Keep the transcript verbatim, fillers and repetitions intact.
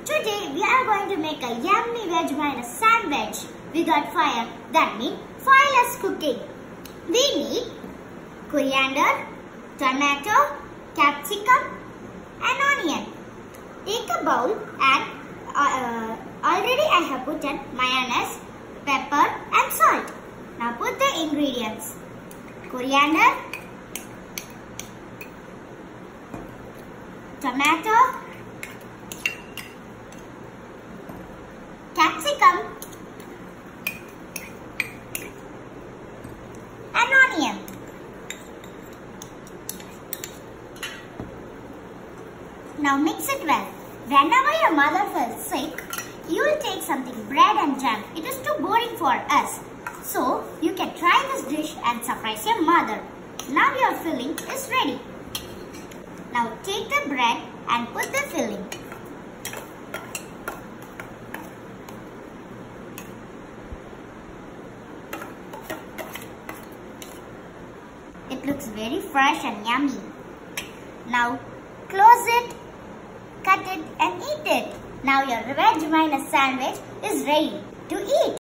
Today we are going to make a yummy veg mayonnaise sandwich without fire. That means fireless cooking. We need coriander, tomato, capsicum and onion. Take a bowl and uh, already I have put in mayonnaise, pepper and salt. Now put the ingredients. Coriander, tomato, capsicum and onion. Now mix it well. Whenever your mother feels sick, you will take something bread and jam. It is too boring for us. So you can try this dish and surprise your mother. Now your filling is ready. Now take the bread and put the filling. It looks very fresh and yummy. Now close it, cut it and eat it. Now your veg mayonnaise sandwich is ready to eat.